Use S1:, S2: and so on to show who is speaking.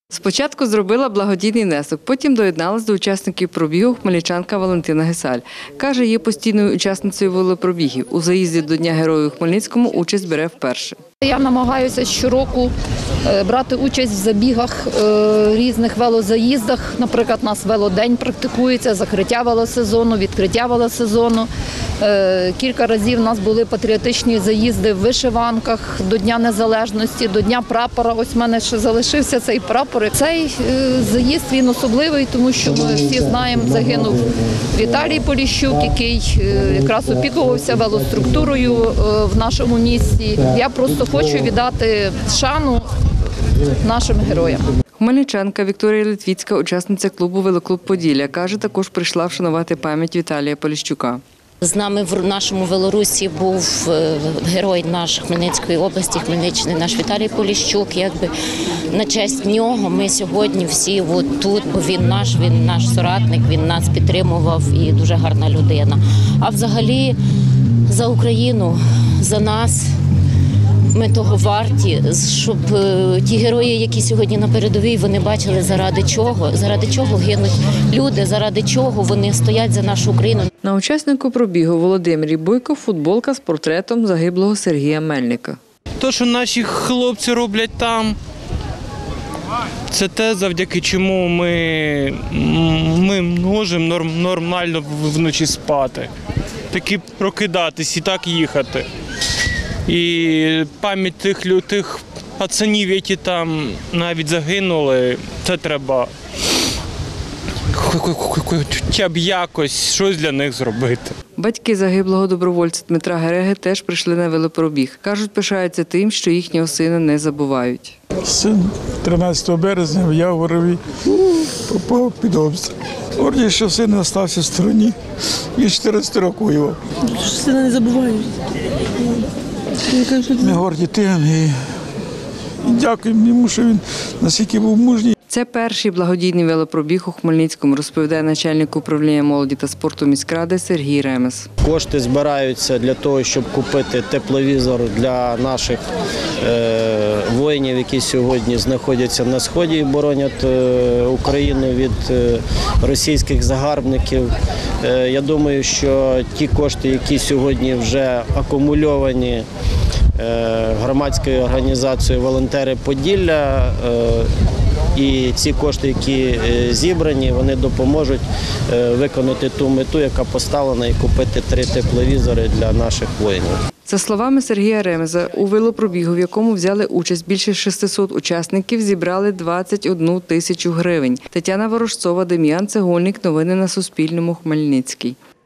S1: Спочатку зробила благодійний внесок, потім доєдналась до учасників пробігу хмельничанка Валентина Гесаль. Каже, є постійною учасницею велопробігів. У заїзді до Дня Героїв у Хмельницькому участь бере вперше.
S2: Я намагаюся щороку брати участь в забігах, різних велозаїздах. Наприклад, у нас велодень практикується, закриття велосезону, відкриття велосезону. Кілька разів у нас були патріотичні заїзди в вишиванках до Дня Незалежності, до Дня прапора. Ось в мене ще залишився цей прапор. Цей заїзд, він особливий, тому що ми всі знаємо, загинув Віталій Поліщук, який якраз опікувався велоструктурою в нашому місті. Я просто хочу віддати шану нашим героям.
S1: Хмельничанка Вікторія Литвіцька, учасниця клубу «Велоклуб Поділля», каже, також прийшла вшанувати пам'ять Віталія Поліщука.
S3: З нами в нашому велорусі був герой наш Хмельницької області, Хмельниччини, наш Віталій Поліщук. Якби на честь нього ми сьогодні всі тут, бо він наш соратник, він нас підтримував і дуже гарна людина. А взагалі за Україну, за нас. Ми того варті, щоб ті герої, які сьогодні на передовій, вони бачили, заради чого гинуть люди, заради чого вони стоять за нашу Україну.
S1: На учаснику пробігу Володимирі Буйко футболка з портретом загиблого Сергія Мельника.
S4: Те, що наші хлопці роблять там, це те, завдяки чому ми можемо нормально вночі спати, таки прокидатись і так їхати. І пам'ять тих пацанів, які там навіть загинули, це треба хоча б якось щось для них зробити.
S1: Батьки загиблого добровольця Дмитра Гереги теж прийшли на велопробіг. Кажуть, пишаються тим, що їхнього сина не забувають.
S5: Син 13 березня в Яворові попав під обстріл. Горді, що син залишився в стороні. Він 14 років воював.
S6: Сина не забувають.
S5: Ми горді тим і дякуємо йому, що він наскільки був мужній.
S1: Це перший благодійний велопробіг у Хмельницькому, розповідає начальник управління молоді та спорту міськради Сергій Ремес.
S7: Кошти збираються для того, щоб купити тепловізор для наших воїнів, які сьогодні знаходяться на сході і боронять Україну від російських загарбників. Я думаю, що ті кошти, які сьогодні вже акумульовані громадською організацією «Волонтери Поділля», і ці кошти, які зібрані, вони допоможуть виконати ту мету, яка поставлена, і купити 3 тепловізори для наших воїнів.
S1: За словами Сергія Ремеза, у велопробігу, в якому взяли участь більше 600 учасників, зібрали 21 тисячу гривень. Тетяна Ворожцова, Дем'ян Цегольник. Новини на Суспільному. Хмельницький.